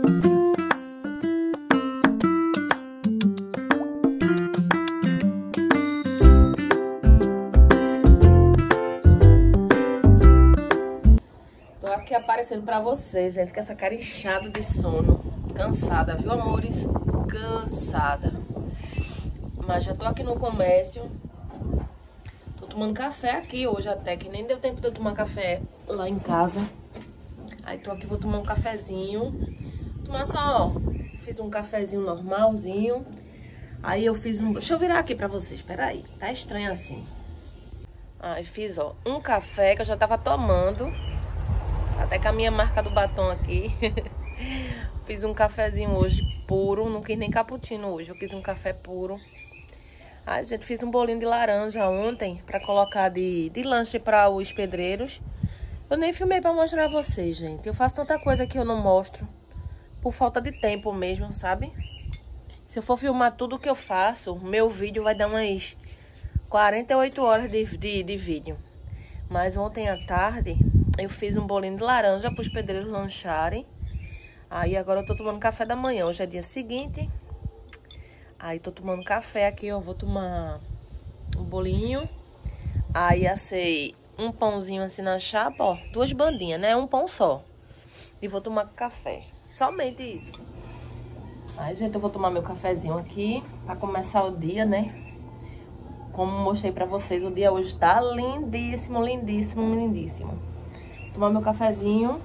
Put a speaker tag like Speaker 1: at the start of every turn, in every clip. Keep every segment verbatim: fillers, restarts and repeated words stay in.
Speaker 1: Aqui aparecendo pra vocês, gente, com essa cara inchada de sono. Cansada, viu, amores? Cansada. Mas já tô aqui no comércio. Tô tomando café aqui hoje até, que nem deu tempo de eu tomar café lá em casa. Aí tô aqui, vou tomar um cafezinho. Tomar só, ó, fiz um cafezinho normalzinho. Aí eu fiz um... Deixa eu virar aqui pra vocês, peraí. Tá estranho assim. Aí fiz, ó, um café que eu já tava tomando. Até com a minha marca do batom aqui. Fiz um cafezinho hoje puro. Não quis nem cappuccino hoje. Eu quis um café puro. Ai, gente, fiz um bolinho de laranja ontem pra colocar de, de lanche para os pedreiros. Eu nem filmei pra mostrar a vocês, gente. Eu faço tanta coisa que eu não mostro. Por falta de tempo mesmo, sabe? Se eu for filmar tudo que eu faço, meu vídeo vai dar umas quarenta e oito horas de, de, de vídeo. Mas ontem à tarde... eu fiz um bolinho de laranja para os pedreiros lancharem. Aí agora eu tô tomando café da manhã. Hoje é dia seguinte. Aí tô tomando café aqui, eu vou tomar um bolinho. Aí assei um pãozinho assim na chapa, ó. Duas bandinhas, né? Um pão só. E vou tomar café. Somente isso. Aí, gente, eu vou tomar meu cafezinho aqui para começar o dia, né? Como mostrei pra vocês, o dia hoje tá lindíssimo, lindíssimo, lindíssimo. Tomar meu cafezinho.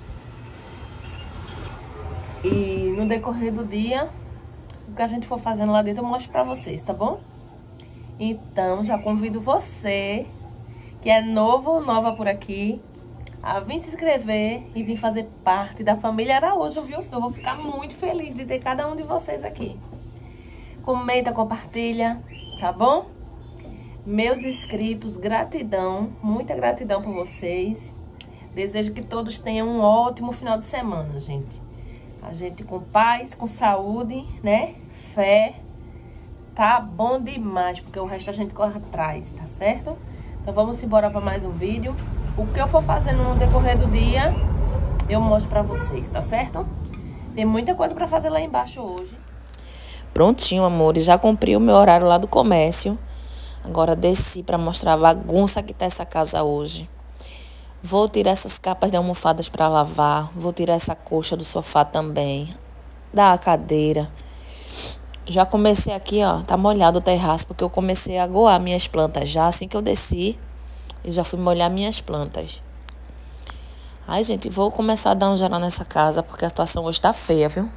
Speaker 1: E no decorrer do dia, o que a gente for fazendo lá dentro eu mostro pra vocês, tá bom? Então, já convido você, que é novo ou nova por aqui, a vir se inscrever e vir fazer parte da família Araújo, viu? Eu vou ficar muito feliz de ter cada um de vocês aqui. Comenta, compartilha, tá bom? Meus inscritos, gratidão, muita gratidão por vocês. Desejo que todos tenham um ótimo final de semana, gente. A gente com paz, com saúde, né? Fé. Tá bom demais, porque o resto a gente corre atrás, tá certo? Então vamos embora para mais um vídeo. O que eu for fazendo no decorrer do dia, eu mostro pra vocês, tá certo? Tem muita coisa pra fazer lá embaixo hoje.
Speaker 2: Prontinho, amores. Já cumpri o meu horário lá do comércio. Agora desci pra mostrar a bagunça que tá essa casa hoje. Vou tirar essas capas de almofadas para lavar. Vou tirar essa coxa do sofá também. Da cadeira. Já comecei aqui, ó. Tá molhado o terraço, porque eu comecei a aguar minhas plantas já. Assim que eu desci, eu já fui molhar minhas plantas. Ai, gente, vou começar a dar um geral nessa casa, porque a situação hoje tá feia, viu?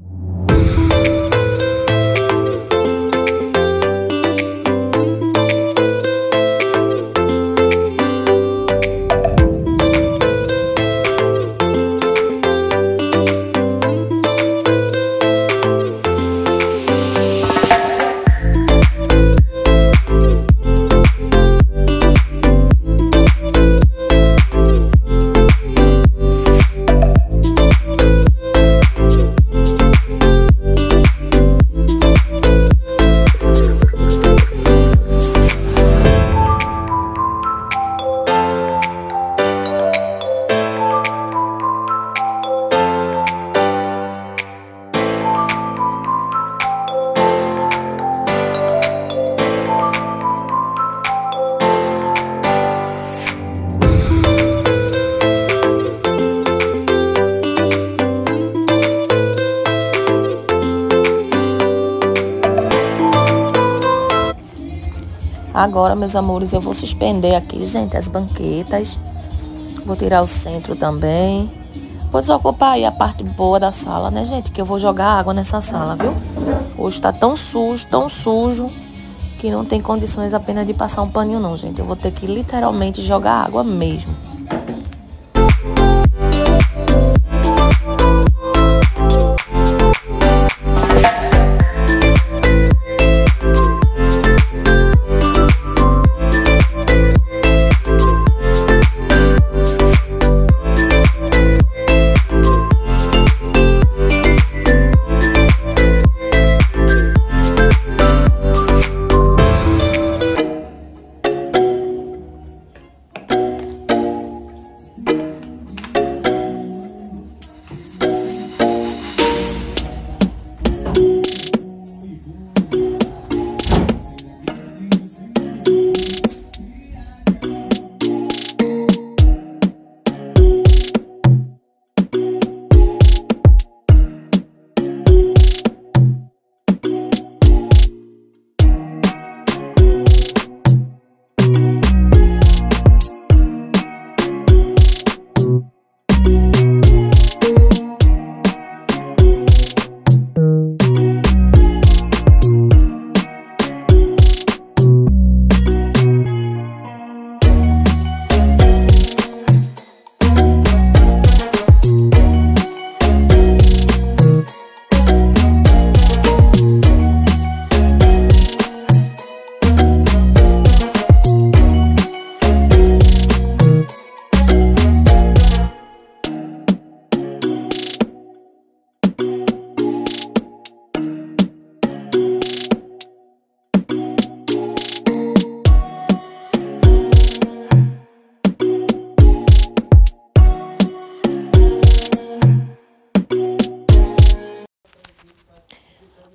Speaker 2: Agora, meus amores, eu vou suspender aqui, gente, as banquetas. Vou tirar o centro também. Vou desocupar aí a parte boa da sala, né, gente? Que eu vou jogar água nessa sala, viu? Hoje tá tão sujo, tão sujo, que não tem condições apenas de passar um paninho, não, gente. Eu vou ter que literalmente jogar água mesmo.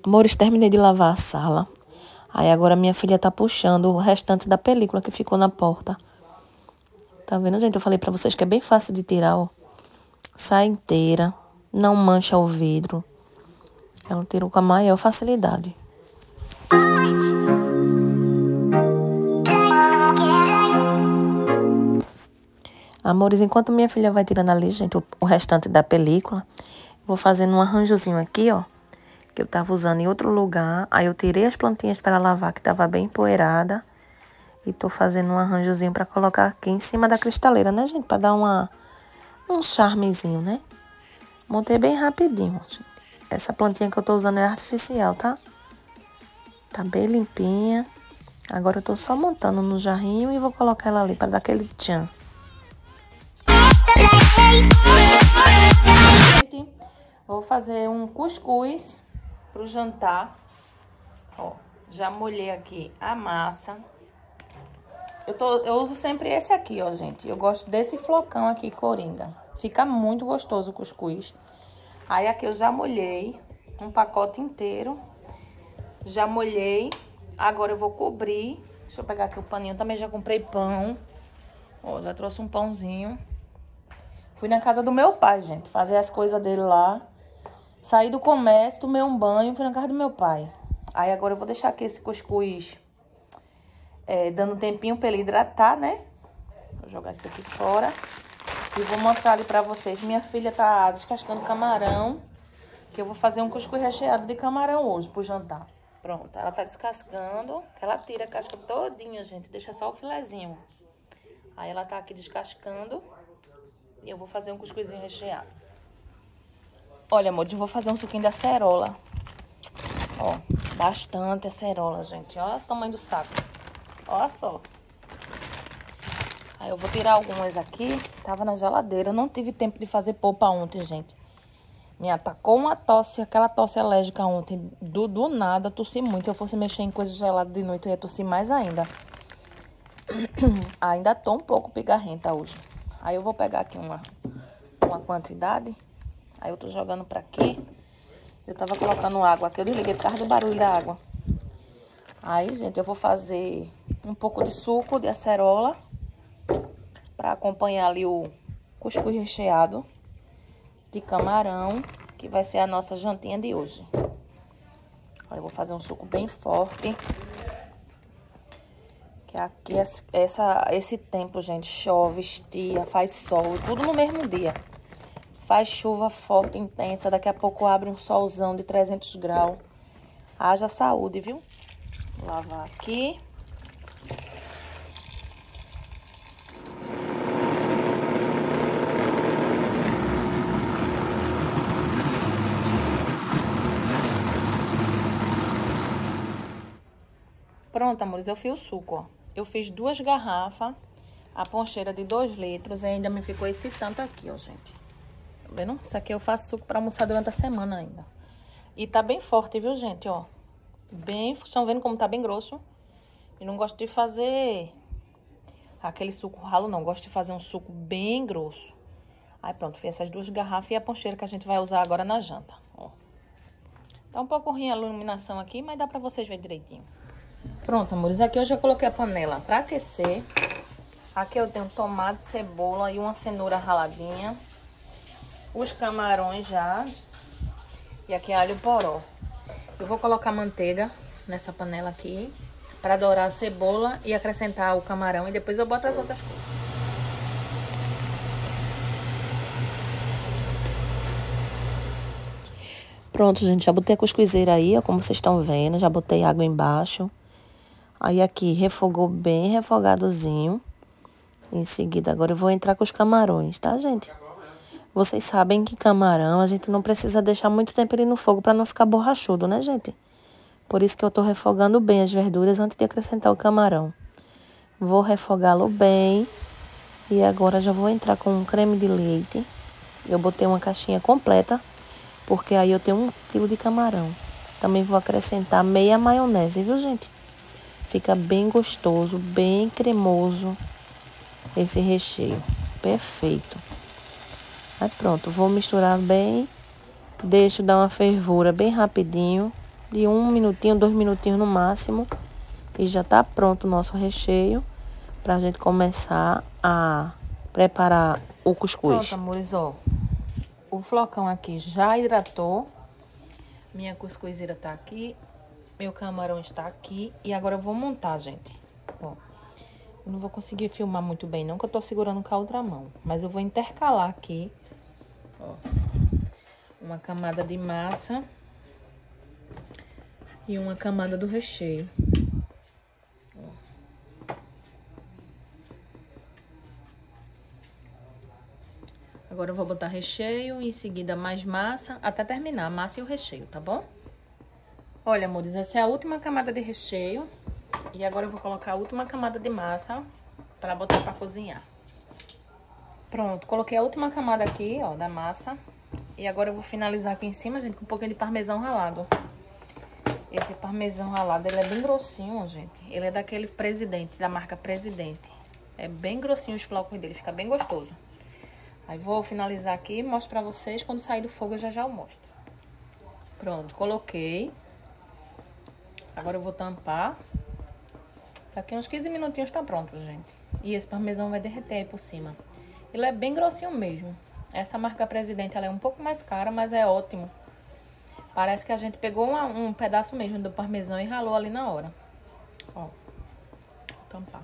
Speaker 2: Amores, terminei de lavar a sala. Aí agora minha filha tá puxando o restante da película que ficou na porta. Tá vendo, gente? Eu falei pra vocês que é bem fácil de tirar, ó. Sai inteira, não mancha o vidro. Ela tirou com a maior facilidade. Amores, enquanto minha filha vai tirando ali, gente, o, o restante da película, vou fazendo um arranjozinho aqui, ó, que eu tava usando em outro lugar. Aí eu tirei as plantinhas para lavar, que tava bem empoeirada. E tô fazendo um arranjozinho para colocar aqui em cima da cristaleira, né, gente? Para dar uma, um charmezinho, né? Montei bem rapidinho, gente. Essa plantinha que eu tô usando é artificial, tá? Tá bem limpinha. Agora eu tô só montando no jarrinho e vou colocar ela ali para dar aquele tchan. Gente, vou fazer um cuscuz pro jantar. Ó, já molhei aqui a massa. Eu, tô, eu uso sempre esse aqui, ó, gente. Eu gosto desse flocão aqui, coringa. Fica muito gostoso o cuscuz. Aí aqui eu já molhei um pacote inteiro. Já molhei. Agora eu vou cobrir. Deixa eu pegar aqui o paninho. Eu também já comprei pão. Ó, já trouxe um pãozinho. Fui na casa do meu pai, gente, fazer as coisas dele lá. Saí do comércio, tomei um banho, fui na casa do meu pai. Aí agora eu vou deixar aqui esse cuscuz é, dando um tempinho pra ele hidratar, né? Vou jogar isso aqui fora. E vou mostrar ali pra vocês. Minha filha tá descascando camarão, que eu vou fazer um cuscuz recheado de camarão hoje pro jantar. Pronto, ela tá descascando. Ela tira a casca todinha, gente, deixa só o filezinho. Aí ela tá aqui descascando. E eu vou fazer um cuscuzinho recheado. Olha, amor, eu vou fazer um suquinho de acerola. Ó, bastante acerola, gente. Olha o tamanho do saco. Olha só. Aí eu vou tirar algumas aqui. Tava na geladeira. Eu não tive tempo de fazer polpa ontem, gente. Me atacou uma tosse, aquela tosse alérgica ontem. Do, do nada, tossi muito. Se eu fosse mexer em coisa gelada de noite, eu ia tossir mais ainda. Ainda tô um pouco pigarrenta hoje. Aí eu vou pegar aqui uma, uma quantidade. Aí eu tô jogando pra aqui. Eu tava colocando água aqui. Eu desliguei por causa do barulho da água. Aí, gente, eu vou fazer um pouco de suco de acerola. Pra acompanhar ali o cuscuz recheado de camarão. Que vai ser a nossa jantinha de hoje. Aí eu vou fazer um suco bem forte. Aqui, essa, esse tempo, gente, chove, estia, faz sol, tudo no mesmo dia. Faz chuva forte, intensa, daqui a pouco abre um solzão de trezentos graus. Haja saúde, viu? Vou lavar aqui. Pronto, amores, eu fiz o suco, ó. Eu fiz duas garrafas, a poncheira de dois litros e ainda me ficou esse tanto aqui, ó, gente. Tá vendo? Isso aqui eu faço suco pra almoçar durante a semana ainda. E tá bem forte, viu, gente, ó. Bem, estão vendo como tá bem grosso? E não gosto de fazer aquele suco ralo, não. Gosto de fazer um suco bem grosso. Aí pronto, fiz essas duas garrafas e a poncheira que a gente vai usar agora na janta, ó. Tá um pouco ruim a iluminação aqui, mas dá pra vocês verem direitinho. Pronto, amores, aqui eu já coloquei a panela pra aquecer. Aqui eu tenho tomate, cebola e uma cenoura raladinha. Os camarões já. E aqui alho poró. Eu vou colocar manteiga nessa panela aqui para dourar a cebola e acrescentar o camarão. E depois eu boto as outras coisas. Pronto, gente, já botei a cuscuzeira aí, ó, como vocês estão vendo. Já botei água embaixo. Aí aqui refogou bem refogadozinho. Em seguida, agora eu vou entrar com os camarões, tá, gente? Vocês sabem que camarão a gente não precisa deixar muito tempo ele no fogo para não ficar borrachudo, né, gente? Por isso que eu tô refogando bem as verduras antes de acrescentar o camarão. Vou refogá-lo bem. E agora já vou entrar com um creme de leite. Eu botei uma caixinha completa, porque aí eu tenho um quilo de camarão. Também vou acrescentar meia maionese, viu, gente? Fica bem gostoso, bem cremoso esse recheio. Perfeito. Aí pronto, vou misturar bem. Deixo dar uma fervura bem rapidinho. de um minutinho, dois minutinhos no máximo. E já tá pronto o nosso recheio pra gente começar a preparar o cuscuz.
Speaker 1: Pronto, amores, ó. O flocão aqui já hidratou. Minha cuscuzeira tá aqui. Meu camarão está aqui. E agora eu vou montar, gente. Ó. Eu não vou conseguir filmar muito bem, não, que eu tô segurando com a outra mão. Mas eu vou intercalar aqui, ó, uma camada de massa e uma camada do recheio. Ó. Agora eu vou botar recheio e em seguida mais massa, até terminar a massa e o recheio, tá bom? Olha, amores, essa é a última camada de recheio. E agora eu vou colocar a última camada de massa para botar para cozinhar. Pronto, coloquei a última camada aqui, ó, da massa. E agora eu vou finalizar aqui em cima, gente, com um pouquinho de parmesão ralado. Esse parmesão ralado, ele é bem grossinho, gente. Ele é daquele Presidente, da marca Presidente. É bem grossinho os flocos dele, fica bem gostoso. Aí vou finalizar aqui e mostro pra vocês. Quando sair do fogo eu já já eu mostro. Pronto, coloquei. Agora eu vou tampar. Daqui uns quinze minutinhos tá pronto, gente. E esse parmesão vai derreter aí por cima. Ele é bem grossinho mesmo. Essa marca Presidente, ela é um pouco mais cara, mas é ótimo. Parece que a gente pegou uma, um pedaço mesmo do parmesão e ralou ali na hora. Ó. Vou tampar.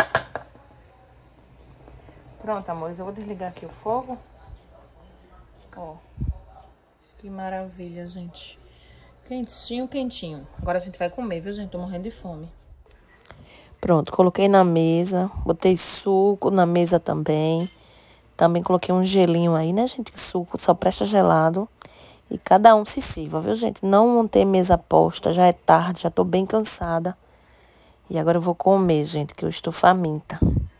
Speaker 1: Pronto, amores. Eu vou desligar aqui o fogo. Ó. Que maravilha, gente. Quentinho, quentinho. Agora a gente vai comer, viu, gente? Tô morrendo de fome.
Speaker 2: Pronto, coloquei na mesa. Botei suco na mesa também. Também coloquei um gelinho aí, né, gente? Suco só presta gelado. E cada um se sirva, viu, gente? Não montei mesa posta, já é tarde, já tô bem cansada. E agora eu vou comer, gente, que eu estou faminta.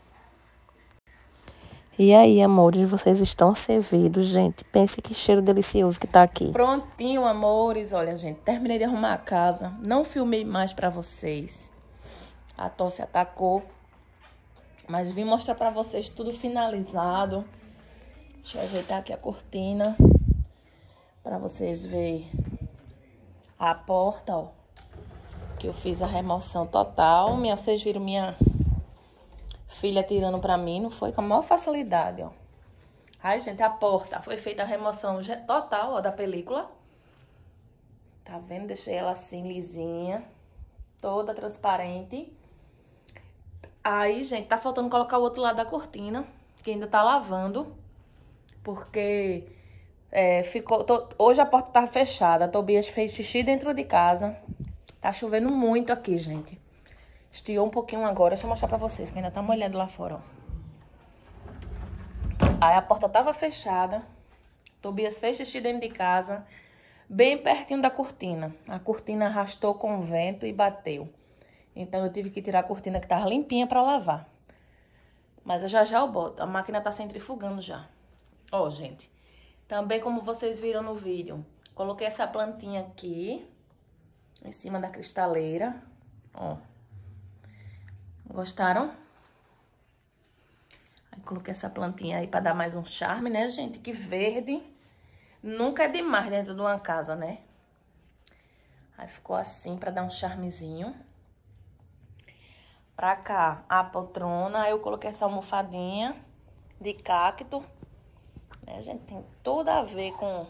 Speaker 2: E aí, amores, vocês estão servidos, gente. Pense que cheiro delicioso que tá aqui.
Speaker 1: Prontinho, amores. Olha, gente, terminei de arrumar a casa. Não filmei mais pra vocês. A tosse atacou. Mas vim mostrar pra vocês tudo finalizado. Deixa eu ajeitar aqui a cortina. Pra vocês verem a porta, ó. Que eu fiz a remoção total. Minha, vocês viram minha filha tirando pra mim. Não foi? Com a maior facilidade, ó. Ai, gente, a porta. Foi feita a remoção total, ó, da película. Tá vendo? Deixei ela assim, lisinha. Toda transparente. Aí, gente, tá faltando colocar o outro lado da cortina. Que ainda tá lavando. Porque... É, ficou, tô, hoje a porta tava fechada. A Tobias fez xixi dentro de casa. Tá chovendo muito aqui, gente. Estiou um pouquinho agora. Deixa eu mostrar pra vocês, que ainda tá molhado lá fora, ó. Aí a porta tava fechada. Tobias fez xixi dentro de casa. Bem pertinho da cortina. A cortina arrastou com o vento e bateu. Então eu tive que tirar a cortina que tava limpinha pra lavar. Mas eu já já eu boto. A máquina tá centrifugando já. Ó, gente. Também, como vocês viram no vídeo, coloquei essa plantinha aqui, em cima da cristaleira, ó. Gostaram? Aí coloquei essa plantinha aí pra dar mais um charme, né, gente? Que verde nunca é demais dentro de uma casa, né? Aí ficou assim, pra dar um charmezinho. Pra cá, a poltrona, aí eu coloquei essa almofadinha de cacto. Né, gente, tem tudo a ver com,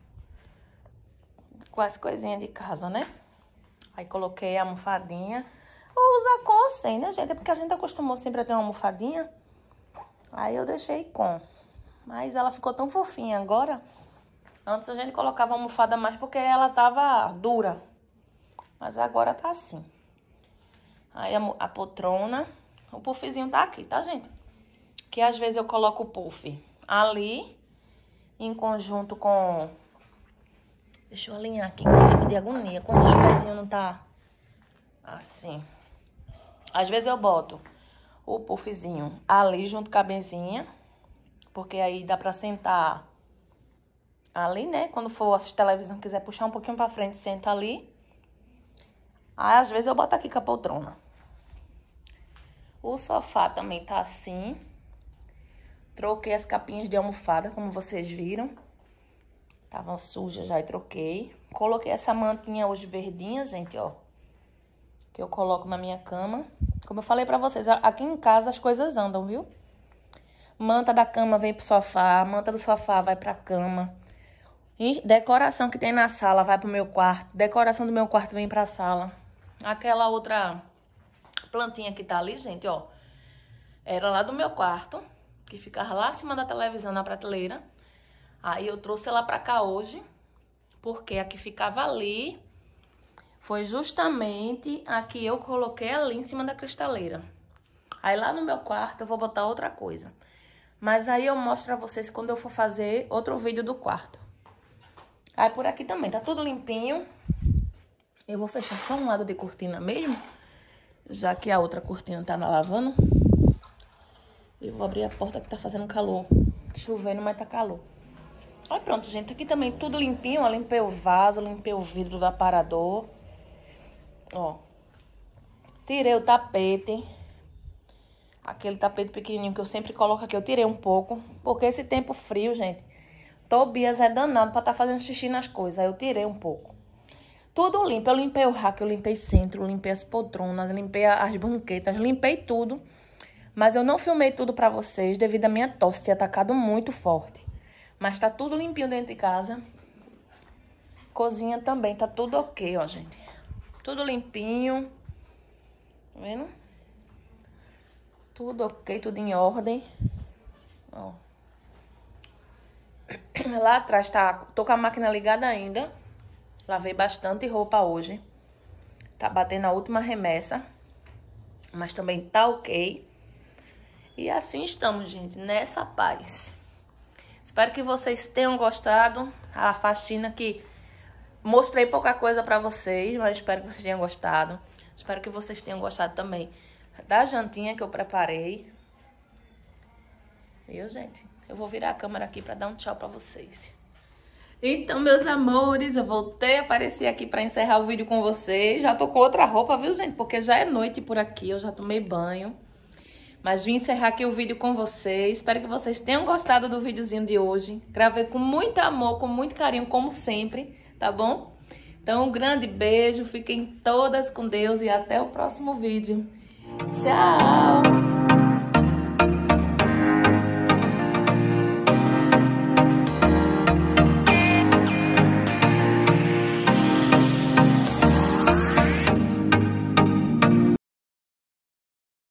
Speaker 1: com as coisinhas de casa, né? Aí coloquei a almofadinha. Ou usar com ou sem, né, gente? É porque a gente acostumou sempre a ter uma almofadinha. Aí eu deixei com. Mas ela ficou tão fofinha agora. Antes a gente colocava a almofada mais porque ela tava dura. Mas agora tá assim. Aí a, a poltrona. O puffzinho tá aqui, tá, gente? Que às vezes eu coloco o puff ali. Em conjunto com... Deixa eu alinhar aqui, que eu fico de agonia. Quando os pezinhos não tá assim. Às vezes eu boto o puffzinho ali junto com a benzinha. Porque aí dá pra sentar ali, né? Quando for assistir televisão, quiser puxar um pouquinho pra frente, senta ali. Aí às vezes eu boto aqui com a poltrona. O sofá também tá assim. Troquei as capinhas de almofada, como vocês viram.
Speaker 2: Tava suja já e troquei. Coloquei essa mantinha hoje verdinha, gente, ó. Que eu coloco na minha cama. Como eu falei pra vocês, aqui em casa as coisas andam, viu? Manta da cama vem pro sofá, manta do sofá vai pra cama. E decoração que tem na sala vai pro meu quarto. Decoração do meu quarto vem pra sala. Aquela outra plantinha que tá ali, gente, ó. Era lá do meu quarto, que ficava lá acima da televisão, na prateleira. Aí eu trouxe ela pra cá hoje, porque a que ficava ali foi justamente a que eu coloquei ali em cima da cristaleira. Aí lá no meu quarto eu vou botar outra coisa. Mas aí eu mostro pra vocês quando eu for fazer outro vídeo do quarto. Aí por aqui também tá tudo limpinho. Eu vou fechar só um lado de cortina mesmo, já que a outra cortina tá na lavando. E vou abrir a porta que tá fazendo calor. Chovendo, mas tá calor. Aí pronto, gente. Aqui também tudo limpinho. Ó, limpei o vaso, limpei o vidro do aparador. Ó. Tirei o tapete. Aquele tapete pequenininho que eu sempre coloco aqui. Eu tirei um pouco. Porque esse tempo frio, gente, Tobias é danado pra tá fazendo xixi nas coisas. Aí eu tirei um pouco. Tudo limpo. Eu limpei o rack, eu limpei centro, limpei as poltronas, limpei as banquetas, limpei tudo. Mas eu não filmei tudo pra vocês devido à minha tosse ter atacado muito forte. Mas tá tudo limpinho dentro de casa. Cozinha também, tá tudo ok, ó, gente. Tudo limpinho. Tá vendo? Tudo ok, tudo em ordem. Ó. Lá atrás tá... Tô com a máquina ligada ainda. Lavei bastante roupa hoje. Tá batendo a última remessa. Mas também tá ok. E assim estamos, gente, nessa paz. Espero que vocês tenham gostado. A faxina que mostrei pouca coisa pra vocês, mas espero que vocês tenham gostado. Espero que vocês tenham gostado também da jantinha que eu preparei. Viu, gente? Eu vou virar a câmera aqui pra dar um tchau pra vocês. Então, meus amores, eu voltei a aparecer aqui pra encerrar o vídeo com vocês. Já tô com outra roupa, viu, gente? Porque já é noite por aqui, eu já tomei banho. Mas vim encerrar aqui o vídeo com vocês. Espero que vocês tenham gostado do videozinho de hoje. Gravei com muito amor, com muito carinho, como sempre, tá bom? Então, um grande beijo. Fiquem todas com Deus e até o próximo vídeo. Tchau!